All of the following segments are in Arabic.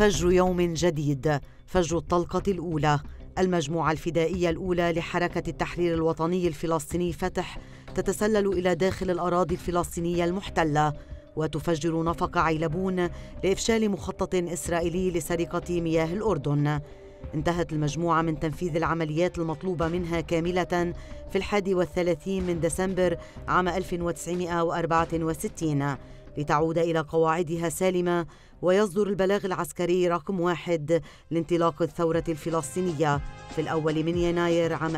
فجر يوم جديد، فجر الطلقة الأولى. المجموعة الفدائية الأولى لحركة التحرير الوطني الفلسطيني فتح تتسلل إلى داخل الأراضي الفلسطينية المحتلة وتفجر نفق عيلبون لإفشال مخطط إسرائيلي لسرقة مياه الأردن. انتهت المجموعة من تنفيذ العمليات المطلوبة منها كاملة في 31 من ديسمبر عام 1964 لتعود إلى قواعدها سالمة، ويصدر البلاغ العسكري رقم 1 لانطلاق الثورة الفلسطينية في 1 من يناير عام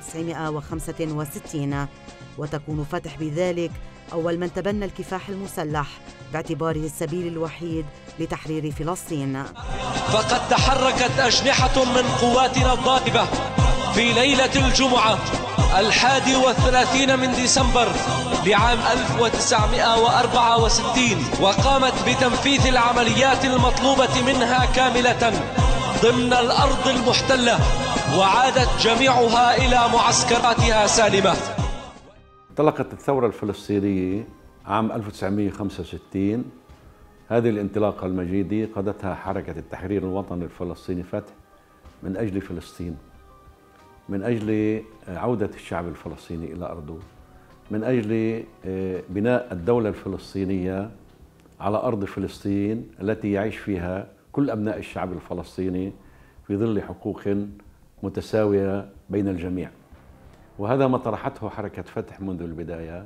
1965، وتكون فتح بذلك أول من تبنى الكفاح المسلح باعتباره السبيل الوحيد لتحرير فلسطين. فقد تحركت أجنحة من قواتنا الضاربة في ليلة الجمعة 31 من ديسمبر لعام 1964 وقامت بتنفيذ العمليات المطلوبة منها كاملة ضمن الأرض المحتلة، وعادت جميعها إلى معسكراتها سالمة. انطلقت الثورة الفلسطينية عام 1965. هذه الانطلاقة المجيدة قادتها حركة التحرير الوطني الفلسطيني فتح من أجل فلسطين، من أجل عودة الشعب الفلسطيني إلى أرضه، من أجل بناء الدولة الفلسطينية على أرض فلسطين التي يعيش فيها كل أبناء الشعب الفلسطيني في ظل حقوق متساوية بين الجميع. وهذا ما طرحته حركة فتح منذ البداية،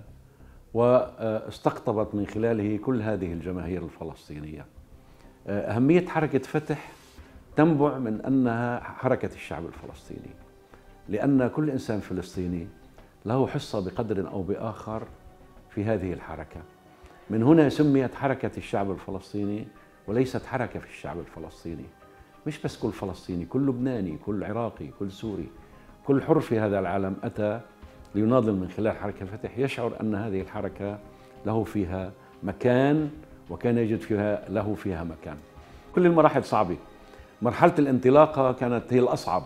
واستقطبت من خلاله كل هذه الجماهير الفلسطينية. أهمية حركة فتح تنبع من أنها حركة الشعب الفلسطيني، لأن كل إنسان فلسطيني له حصة بقدر أو بآخر في هذه الحركة. من هنا سميت حركة الشعب الفلسطيني وليست حركة في الشعب الفلسطيني. مش بس كل فلسطيني، كل لبناني، كل عراقي، كل سوري، كل حر في هذا العالم أتى ليناضل من خلال حركة فتح، يشعر أن هذه الحركة له فيها مكان، وكان يجد له فيها مكان. كل المراحل صعبة. مرحلة الانطلاقة كانت هي الأصعب،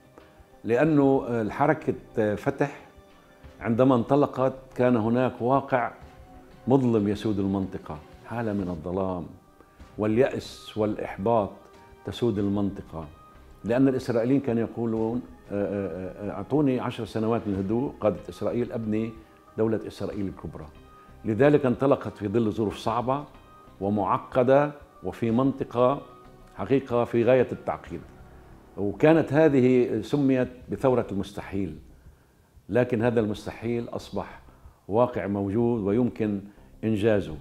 لأنه الحركة فتح عندما انطلقت كان هناك واقع مظلم يسود المنطقة، حالة من الظلام واليأس والإحباط تسود المنطقة، لأن الإسرائيليين كانوا يقولون أعطوني 10 سنوات من هدوء قادة إسرائيل أبني دولة إسرائيل الكبرى. لذلك انطلقت في ظل ظروف صعبة ومعقدة وفي منطقة حقيقة في غاية التعقيد، وكانت هذه سميت بثورة المستحيل. لكن هذا المستحيل أصبح واقع موجود ويمكن إنجازه.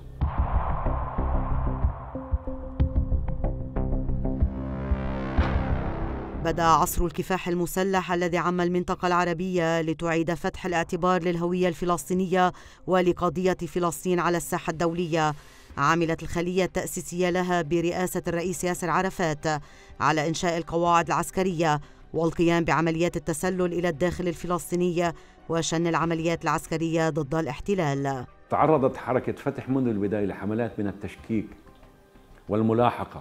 بدأ عصر الكفاح المسلح الذي عم المنطقة العربية لتعيد فتح الاعتبار للهوية الفلسطينية ولقضية فلسطين على الساحة الدولية. عملت الخلية التأسيسية لها برئاسة الرئيس ياسر عرفات على إنشاء القواعد العسكرية والقيام بعمليات التسلل إلى الداخل الفلسطيني وشن العمليات العسكرية ضد الاحتلال. تعرضت حركة فتح منذ البداية لحملات من التشكيك والملاحقة.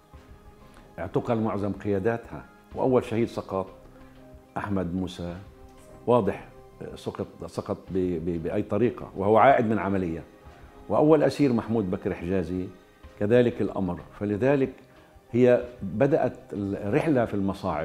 اعتقل معظم قياداتها، وأول شهيد سقط أحمد موسى واضح سقط بأي طريقة وهو عائد من عملية، وأول أسير محمود بكر حجازي كذلك الأمر. فلذلك هي بدأت الرحلة في المصاعب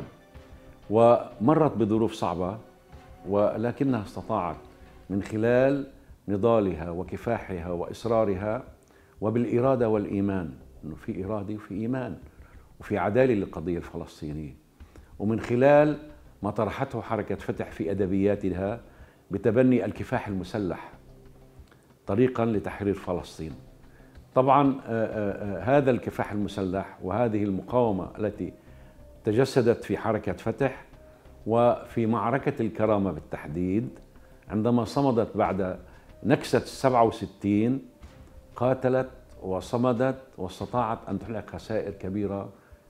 ومرت بظروف صعبة، ولكنها استطاعت من خلال نضالها وكفاحها وإصرارها وبالإرادة والإيمان، إنه في إرادة وفي إيمان وفي عدالة للقضية الفلسطينية، ومن خلال ما طرحته حركة فتح في أدبياتها بتبني الكفاح المسلح طريقا لتحرير فلسطين. طبعا هذا الكفاح المسلح وهذه المقاومة التي تجسدت في حركة فتح وفي معركة الكرامة بالتحديد، عندما صمدت بعد نكسة 67 قاتلت وصمدت واستطاعت أن تحقق خسائر كبيرة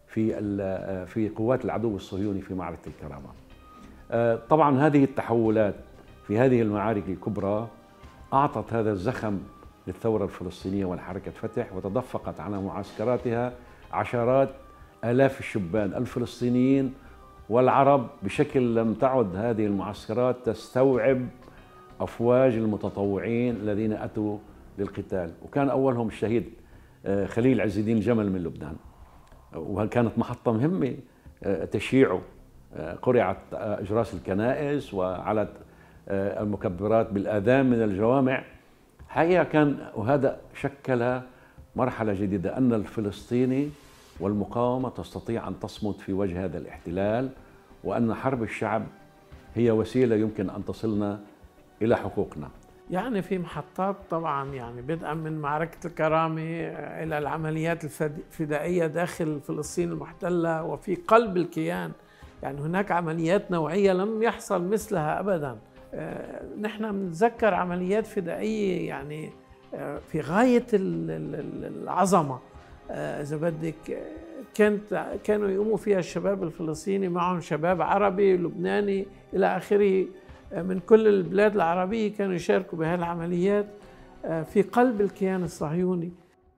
في قوات العدو الصهيوني في معركة الكرامة. طبعا هذه التحولات في هذه المعارك الكبرى أعطت هذا الزخم للثورة الفلسطينية والحركة فتح، وتدفقت على معسكراتها عشرات آلاف الشبان الفلسطينيين والعرب بشكل لم تعد هذه المعسكرات تستوعب أفواج المتطوعين الذين أتوا للقتال. وكان أولهم الشهيد خليل عز الدين الجمل من لبنان. وكانت محطة مهمة تشييعه. قرعت أجراس الكنائس وعلت المكبرات بالآذان من الجوامع. حقيقة كان، وهذا شكل مرحلة جديدة، أن الفلسطيني والمقاومة تستطيع أن تصمد في وجه هذا الاحتلال، وأن حرب الشعب هي وسيلة يمكن أن تصلنا إلى حقوقنا. يعني في محطات طبعا، يعني بدءا من معركة الكرامة إلى العمليات الفدائية داخل فلسطين المحتلة وفي قلب الكيان، يعني هناك عمليات نوعية لم يحصل مثلها أبدا. نحن بنتذكر عمليات فدائية يعني في غاية العظمة، إذا بدك. كانوا يقوموا فيها الشباب الفلسطيني، معهم شباب عربي لبناني إلى آخره من كل البلاد العربية، كانوا يشاركوا بهذه العمليات في قلب الكيان الصهيوني.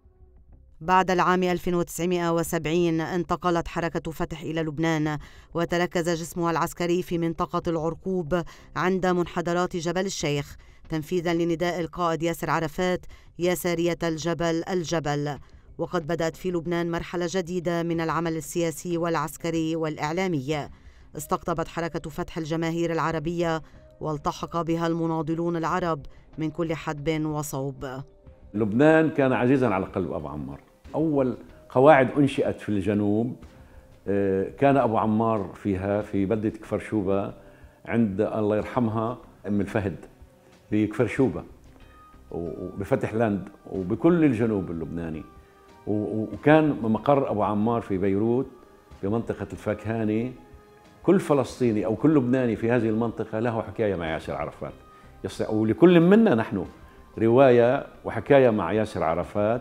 بعد العام 1970 انتقلت حركة فتح إلى لبنان، وتركز جسمها العسكري في منطقة العرقوب عند منحدرات جبل الشيخ، تنفيذا لنداء القائد ياسر عرفات: يا سارية الجبل الجبل. وقد بدأت في لبنان مرحلة جديدة من العمل السياسي والعسكري والإعلامي. استقطبت حركة فتح الجماهير العربية، والتحق بها المناضلون العرب من كل حدب وصوب. لبنان كان عزيزا على قلب أبو عمار. أول قواعد أنشئت في الجنوب كان أبو عمار فيها، في بلدة كفر شوبة عند الله يرحمها أم الفهد بكفر شوبة، وبفتح لاند، وبكل الجنوب اللبناني. وكان مقر أبو عمار في بيروت بمنطقة الفاكهاني. كل فلسطيني أو كل لبناني في هذه المنطقة له حكاية مع ياسر عرفات، ولكل منا نحن رواية وحكاية مع ياسر عرفات،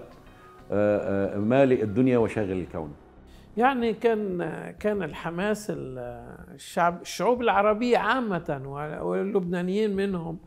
مالئ الدنيا وشاغل الكون. يعني كان الحماس الشعوب العربية عامة واللبنانيين منهم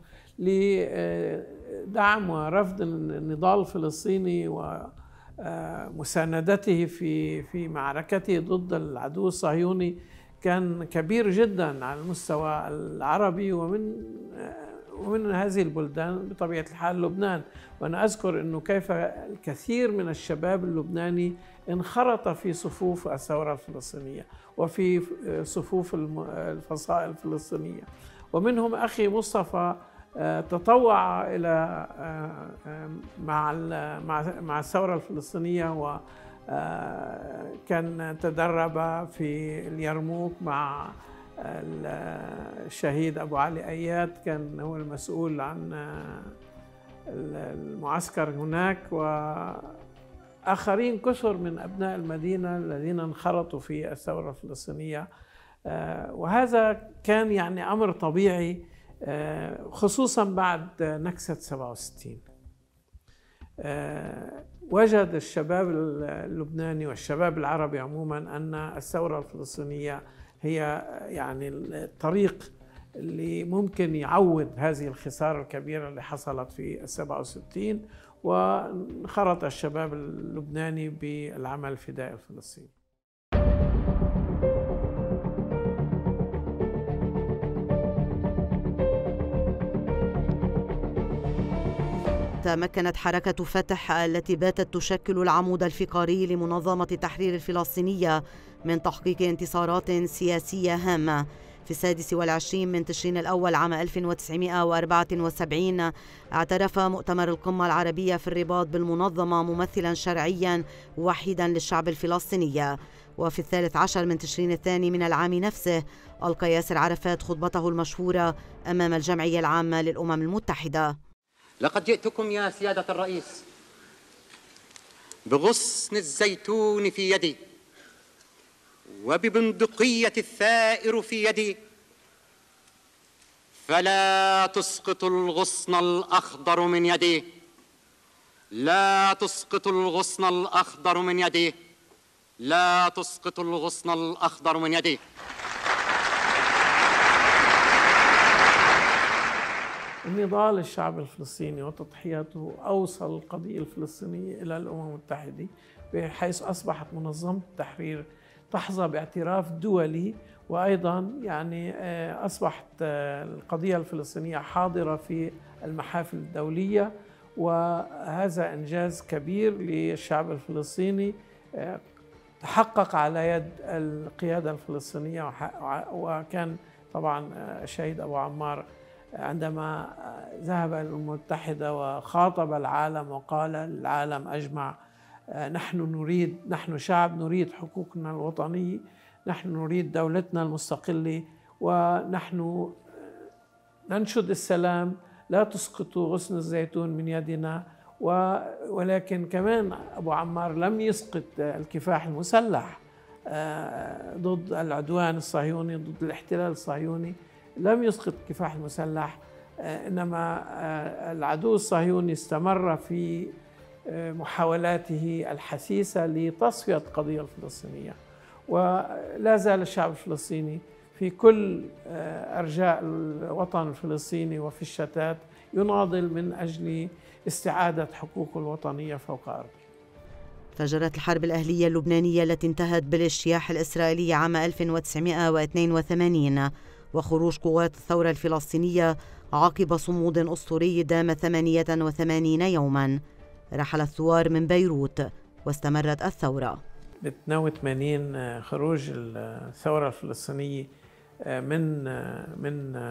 لدعم ورفض النضال الفلسطيني ومساندته في معركته ضد العدو الصهيوني كان كبير جدا على المستوى العربي ومن هذه البلدان بطبيعة الحال لبنان. وأنا أذكر أنه كيف الكثير من الشباب اللبناني انخرط في صفوف الثورة الفلسطينية وفي صفوف الفصائل الفلسطينية، ومنهم أخي مصطفى تطوع إلى مع الثورة الفلسطينية، وكان تدرب في اليرموك مع الشهيد أبو علي أياد، كان هو المسؤول عن المعسكر هناك، وآخرين كثر من أبناء المدينة الذين انخرطوا في الثورة الفلسطينية. وهذا كان يعني أمر طبيعي، خصوصا بعد نكسة 67. وجد الشباب اللبناني والشباب العربي عموما أن الثورة الفلسطينية هي يعني الطريق اللي ممكن يعوض هذه الخسارة الكبيرة اللي حصلت في 67، وانخرط الشباب اللبناني بالعمل الفدائي الفلسطيني. تمكنت حركة فتح التي باتت تشكل العمود الفقري لمنظمة التحرير الفلسطينية من تحقيق انتصارات سياسية هامة. في 26 من تشرين الأول عام 1974 اعترف مؤتمر القمة العربية في الرباط بالمنظمة ممثلا شرعيا وحيدا للشعب الفلسطيني. وفي 13 من تشرين الثاني من العام نفسه ألقى ياسر عرفات خطبته المشهورة أمام الجمعية العامة للأمم المتحدة. لقد جئتكم يا سيادة الرئيس بغصن الزيتون في يدي وببندقية الثائر في يدي، فلا تسقط الغصن الأخضر من يدي، لا تسقط الغصن الأخضر من يدي، لا تسقط الغصن الأخضر من يدي. نضال الشعب الفلسطيني وتضحياته أوصل القضية الفلسطينية إلى الأمم المتحدة، بحيث أصبحت منظمة التحرير تحظى باعتراف دولي، وأيضا يعني أصبحت القضية الفلسطينية حاضرة في المحافل الدولية، وهذا إنجاز كبير للشعب الفلسطيني تحقق على يد القيادة الفلسطينية. وكان طبعا الشهيد أبو عمار عندما ذهب إلى الأمم المتحدة وخاطب العالم وقال العالم أجمع: نحن شعب نريد حقوقنا الوطنية، نحن نريد دولتنا المستقلة، ونحن ننشد السلام، لا تسقطوا غصن الزيتون من يدنا. ولكن كمان أبو عمار لم يسقط الكفاح المسلح ضد العدوان الصهيوني، ضد الاحتلال الصهيوني، لم يسقط الكفاح المسلح، إنما العدو الصهيوني استمر في محاولاته الحثيثة لتصفية القضية الفلسطينية. ولا زال الشعب الفلسطيني في كل أرجاء الوطن الفلسطيني وفي الشتات يناضل من أجل استعادة حقوقه الوطنية فوق أرضه. فجرت الحرب الأهلية اللبنانية التي انتهت بالاجتياح الإسرائيلي عام 1982 وخروج قوات الثورة الفلسطينية عقب صمود أسطوري دام 88 يوما. رحل الثوار من بيروت واستمرت الثورة. ب 82 خروج الثورة الفلسطينية من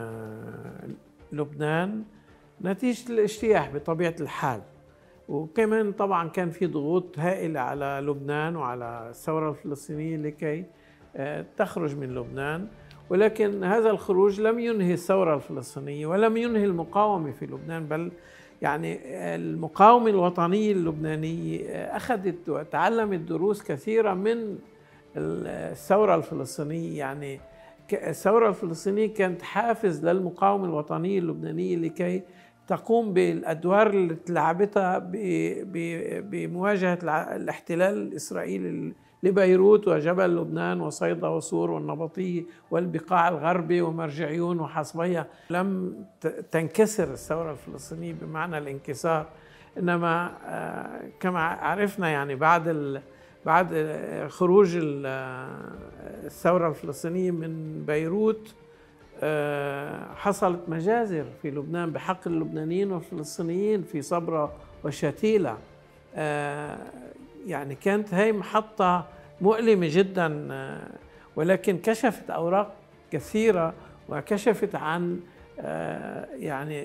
لبنان نتيجة الاجتياح بطبيعة الحال، وكمان طبعا كان في ضغوط هائلة على لبنان وعلى الثورة الفلسطينية لكي تخرج من لبنان. ولكن هذا الخروج لم ينهي الثورة الفلسطينية ولم ينهي المقاومة في لبنان، بل يعني المقاومة الوطنية اللبنانية أخذت وتعلمت دروس كثيرة من الثورة الفلسطينية. يعني الثورة الفلسطينية كانت حافز للمقاومة الوطنية اللبنانية لكي تقوم بالأدوار اللي لعبتها بمواجهة الاحتلال الإسرائيلي لبيروت وجبل لبنان وصيدا وصور والنبطية والبقاع الغربي ومرجعيون وحصبية. لم تنكسر الثورة الفلسطينية بمعنى الانكسار، إنما كما عرفنا يعني بعد خروج الثورة الفلسطينية من بيروت حصلت مجازر في لبنان بحق اللبنانيين والفلسطينيين في صبرا وشتيلة. يعني كانت هي محطة مؤلمة جدا، ولكن كشفت أوراق كثيرة وكشفت عن يعني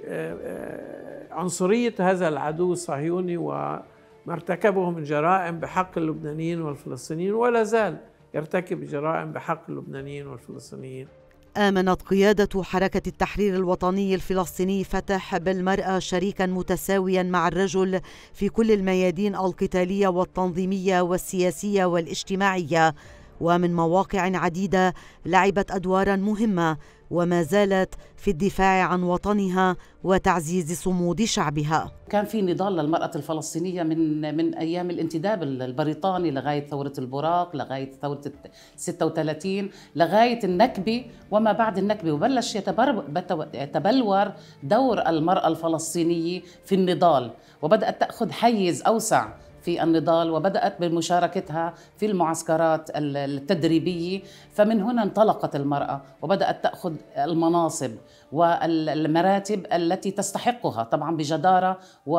عنصرية هذا العدو الصهيوني وما ارتكبه من جرائم بحق اللبنانيين والفلسطينيين، ولا زال يرتكب جرائم بحق اللبنانيين والفلسطينيين. آمنت قيادة حركة التحرير الوطني الفلسطيني فتح بالمرأة شريكا متساويا مع الرجل في كل الميادين القتالية والتنظيمية والسياسية والاجتماعية، ومن مواقع عديدة لعبت أدوارا مهمة وما زالت في الدفاع عن وطنها وتعزيز صمود شعبها. كان في نضال للمرأة الفلسطينية من أيام الانتداب البريطاني لغاية ثورة البراق، لغاية ثورة 36، لغاية النكبة وما بعد النكبة، وبلش يتبلور دور المرأة الفلسطينية في النضال، وبدأت تأخذ حيز أوسع في النضال، وبدأت بمشاركتها في المعسكرات التدريبية. فمن هنا انطلقت المرأة وبدأت تأخذ المناصب والمراتب التي تستحقها، طبعا بجدارة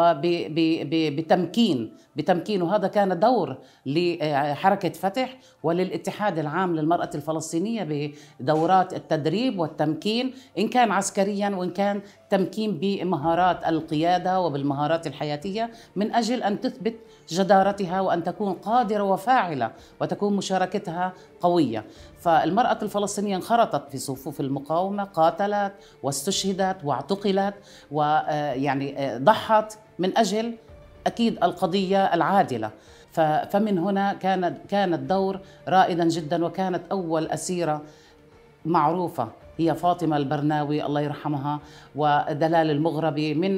وبتمكين، وهذا كان دور لحركة فتح وللاتحاد العام للمرأة الفلسطينية بدورات التدريب والتمكين، إن كان عسكريا وإن كان تمكين بمهارات القيادة وبالمهارات الحياتية، من أجل أن تثبت جدارتها وأن تكون قادرة وفاعلة وتكون مشاركتها قوية. فالمرأة الفلسطينية انخرطت في صفوف المقاومة، قاتلت واستشهدت واعتقلت، ويعني ضحت من أجل أكيد القضية العادلة. فمن هنا كان الدور رائدا جدا، وكانت أول أسيرة معروفة هي فاطمة البرناوي الله يرحمها، ودلال المغربي، من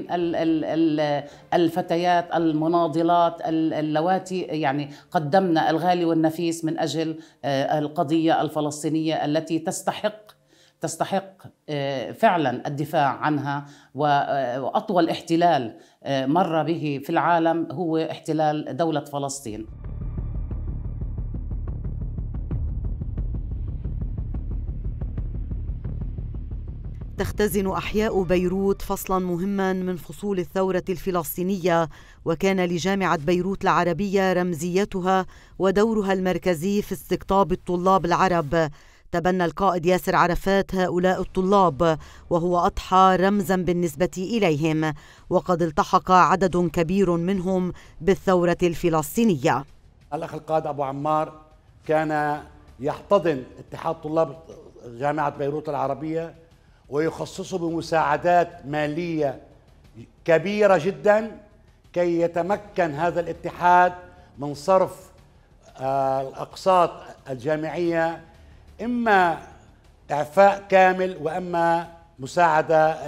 الفتيات المناضلات اللواتي يعني قدمنا الغالي والنفيس من أجل القضية الفلسطينية التي تستحق فعلا الدفاع عنها. وأطول احتلال مر به في العالم هو احتلال دولة فلسطين. تختزن أحياء بيروت فصلاً مهماً من فصول الثورة الفلسطينية، وكان لجامعة بيروت العربية رمزيتها ودورها المركزي في استقطاب الطلاب العرب. تبنى القائد ياسر عرفات هؤلاء الطلاب، وهو أضحى رمزاً بالنسبة إليهم، وقد التحق عدد كبير منهم بالثورة الفلسطينية. الأخ القائد أبو عمار كان يحتضن اتحاد طلاب جامعة بيروت العربية ويخصصه بمساعدات مالية كبيرة جدا كي يتمكن هذا الاتحاد من صرف الأقساط الجامعية، إما إعفاء كامل وإما مساعدة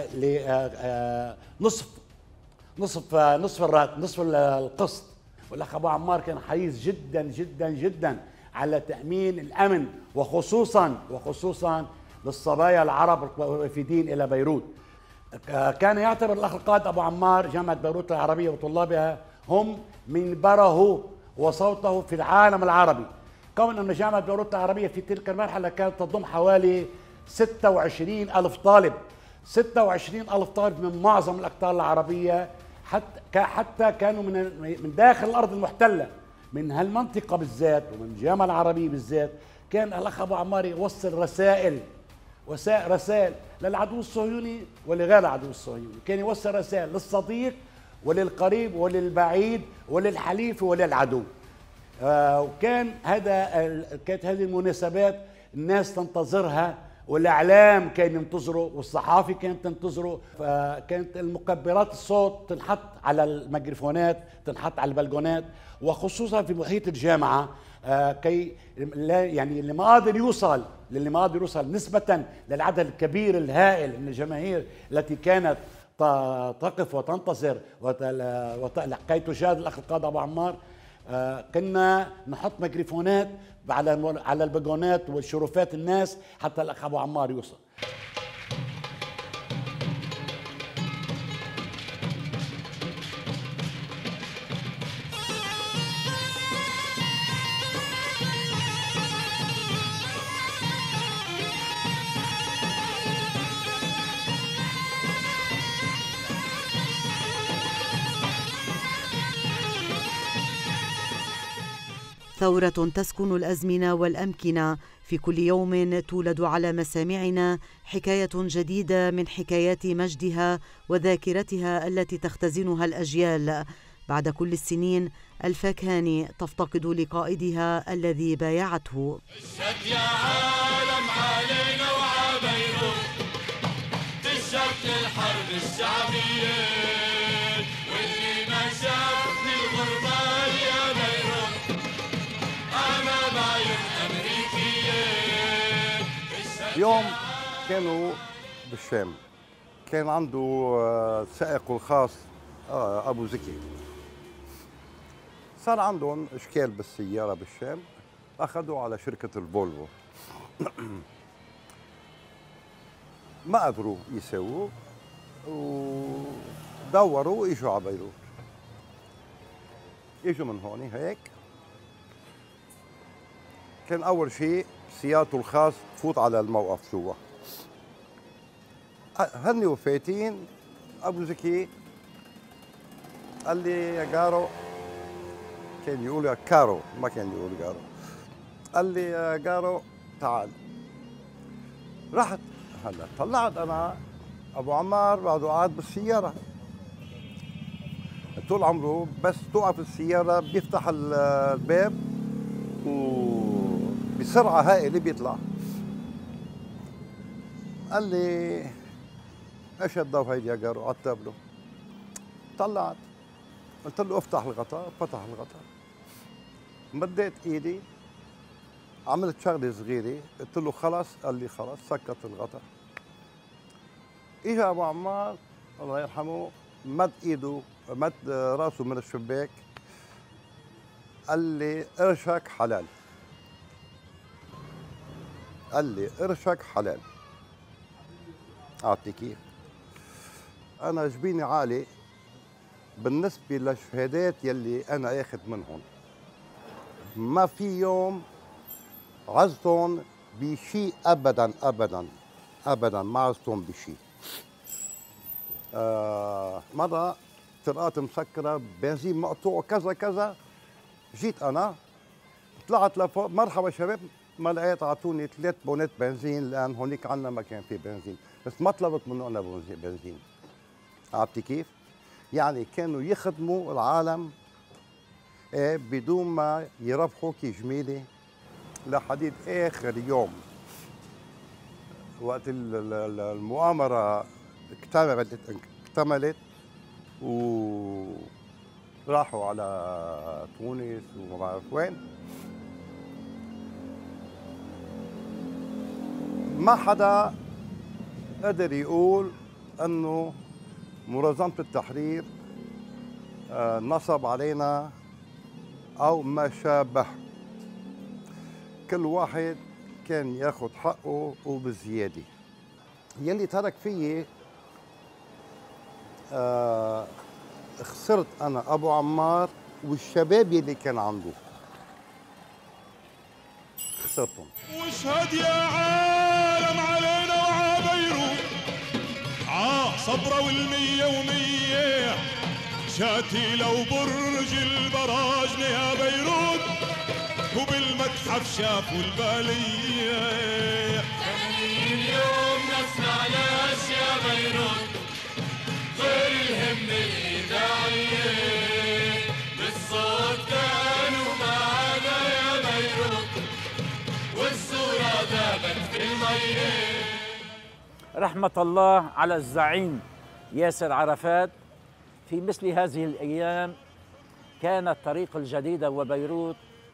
نصف القسط. والأخ أبو عمار كان حريص جدا جدا جدا على تأمين الأمن وخصوصا للصبايا العرب الوافدين إلى بيروت. كان يعتبر الأخ القائد أبو عمار جامعة بيروت العربية وطلابها هم منبره وصوته في العالم العربي، كون أن جامعة بيروت العربية في تلك المرحلة كانت تضم حوالي 26,000 طالب، 26,000 طالب من معظم الأقطار العربية، حتى كانوا من داخل الأرض المحتلة، من هالمنطقة بالذات ومن الجامعة العربية بالذات. كان الأخ أبو عمار يوصل رسائل للعدو الصهيوني ولغير العدو الصهيوني، كان يوصل رسائل للصديق وللقريب وللبعيد وللحليف وللعدو. كانت هذه المناسبات الناس تنتظرها، والإعلام كان ينتظره والصحافي كانت تنتظره. فكانت المكبرات الصوت تنحط على الميكروفونات، تنحط على البلكونات، وخصوصا في محيط الجامعة، كي يعني اللي ما قادر يوصل نسبة للعدد الكبير الهائل من الجماهير التي كانت تقف وتنتظر كي تشاهد الأخ القائد أبو عمار. كنا نحط ميكروفونات على البلكونات والشرفات الناس حتى الأخ أبو عمار يوصل. ثورة تسكن الأزمنة والأمكنة، في كل يوم تولد على مسامعنا حكاية جديدة من حكايات مجدها وذاكرتها التي تختزنها الأجيال. بعد كل السنين الفاكهاني تفتقد لقائدها الذي بايعته. الشد يا عالم علينا وعبيروت، تشت الحرب الشعبية، واللي ما شافني الغربال يا بيروت أنا بعين أمريكية. يوم كانوا بالشام، كان عنده سائقه الخاص أبو زكي، صار عندهم إشكال بالسيارة بالشام، أخذوا على شركة الفولفو. ما قدروا يساووا ودوروا وإجوا على بيروت. إجوا من هون هيك، كان أول شيء سيارته الخاص تفوت على الموقف جوا. هني وفايتين، أبو زكي قال لي يا جارو، كان يقول يا كارو، ما كان يقول جارو، قال لي يا جارو تعال. رحت هلا طلعت انا ابو عمار بعده قاعد بالسياره، طول عمره بس توقف السياره بيفتح الباب وبسرعه هائله بيطلع. قال لي ايش الضوء هيدي يا جارو على التابلو؟ طلعت قلت له افتح الغطاء، فتح الغطاء، مديت ايدي عملت شغله صغيره، قلت له خلص، قال لي خلص، سكت الغطاء. اجى ابو عمار الله يرحمه، مد ايده، مد راسه من الشباك، قال لي قرشك حلال، قال لي قرشك حلال. اعطني كيف؟ انا جبيني عالي بالنسبة للشهادات يلي أنا آخذ منهم، ما في يوم عزتهم بشيء أبداً أبداً. ابدا ما عزتهم بشيء. مره طرقات مسكره، بنزين مقطوع، كذا كذا. جيت انا طلعت لفوق، مرحبا شباب، ما لقيت، اعطوني 3 بونات بنزين لان هونيك عنا ما كان في بنزين، بس ما طلبت منه انا بنزين. عرفتي كيف؟ يعني كانوا يخدموا العالم بدون ما يربحوا كجميله لحديد اخر يوم. وقت المؤامره اكتملت وراحوا على تونس وما بعرف وين، ما حدا قدر يقول انه منظمة التحرير نصب علينا او ما شابه. كل واحد كان ياخذ حقه وبزياده. يلي ترك فيي خسرت انا ابو عمار والشباب يلي كان عنده، خسرتهم. واشهد يا عالم علينا وعلى بيروت، صبرة والمية ومية، شاتي لو برج البراجن يا بيروت، وبالمتحف شافوا البالية. 80 يوم نسمع ناس يا بيروت، غير الهم الإذاعية، بالصوت كانوا معنا يا بيروت، والصورة ذابت في المية. رحمة الله على الزعيم ياسر عرفات. في مثل هذه الأيام كانت طريق الجديدة وبيروت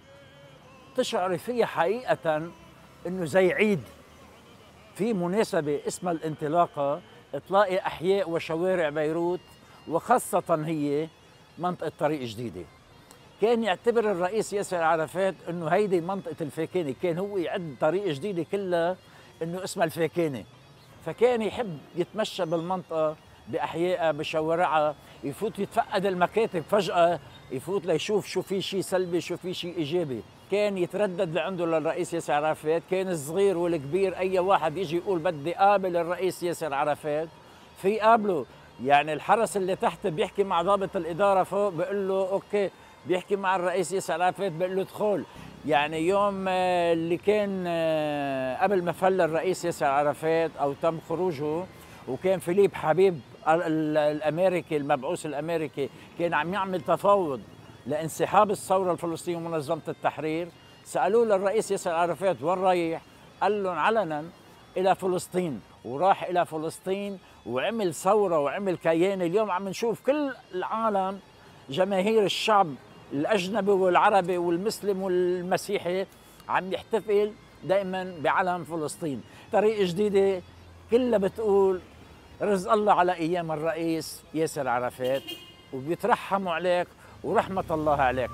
تشعر فيها حقيقة أنه زي عيد، في مناسبة اسمها الانطلاقة، تلاقي أحياء وشوارع بيروت وخاصة هي منطقة طريق جديدة. كان يعتبر الرئيس ياسر عرفات أنه هيدي منطقة الفاكانة، كان هو يعد طريق جديدة كلها أنه اسمها الفاكانة، فكان يحب يتمشى بالمنطقة بأحيائها بشوارعها، يفوت يتفقد المكاتب فجأة، يفوت ليشوف شو في شيء سلبي شو في شيء إيجابي. كان يتردد لعنده للرئيس ياسر عرفات، كان الصغير والكبير أي واحد يجي يقول بدي قابل الرئيس ياسر عرفات في قابله. يعني الحرس اللي تحت بيحكي مع ضابط الإدارة فوق بيقول له أوكي، بيحكي مع الرئيس ياسر عرفات بيقول له ادخل. يعني يوم اللي كان قبل ما فل الرئيس ياسر عرفات أو تم خروجه، وكان فيليب حبيب الأمريكي المبعوث الأمريكي كان عم يعمل تفاوض لانسحاب الثورة الفلسطينية ومنظمة التحرير، سألوه للرئيس ياسر عرفات وين رايح؟ قال لهم علنا إلى فلسطين، وراح إلى فلسطين وعمل ثورة وعمل كيان. اليوم عم نشوف كل العالم، جماهير الشعب الأجنبي والعربي والمسلم والمسيحي عم يحتفل دائما بعلم فلسطين. طريق جديدة كلها بتقول رزق الله على أيام الرئيس ياسر عرفات، وبيترحموا عليك ورحمة الله عليك.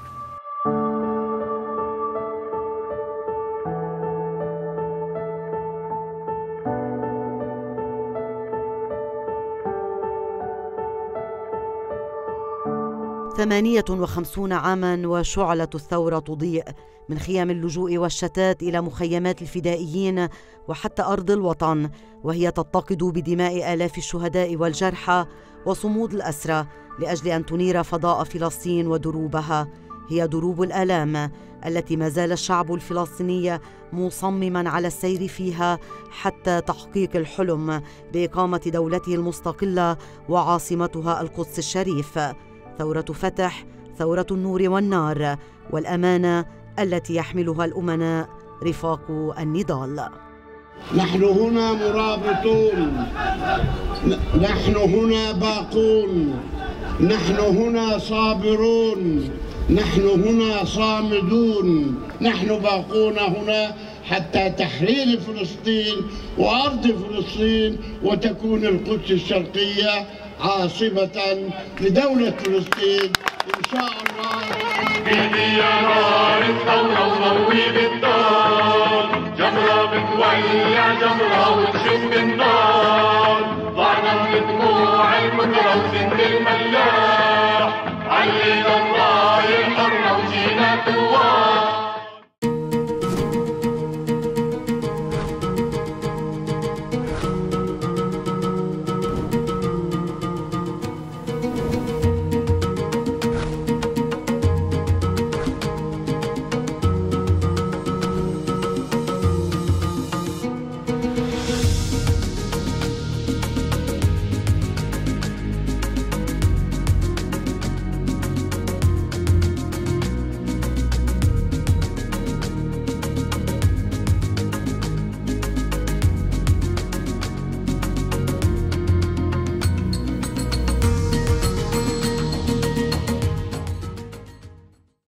ثمانية 58 عاما وشعلة الثورة تضيء، من خيام اللجوء والشتات إلى مخيمات الفدائيين وحتى أرض الوطن، وهي تتقد بدماء آلاف الشهداء والجرحى وصمود الأسرى لأجل أن تنير فضاء فلسطين ودروبها. هي دروب الآلام التي ما زال الشعب الفلسطيني مصمما على السير فيها حتى تحقيق الحلم بإقامة دولته المستقلة وعاصمتها القدس الشريف. ثورة فتح، ثورة النور والنار والأمانة التي يحملها الأمناء رفاق النضال. نحن هنا مرابطون، نحن هنا باقون، نحن هنا صابرون، نحن هنا صامدون، نحن باقون هنا حتى تحرير فلسطين وأرض فلسطين، وتكون القدس الشرقية عاصمة لدولة فلسطين إن شاء الله. ايدي يا نار الثورة وضوي بالدار، جمرة بتولع جمرة وتشوف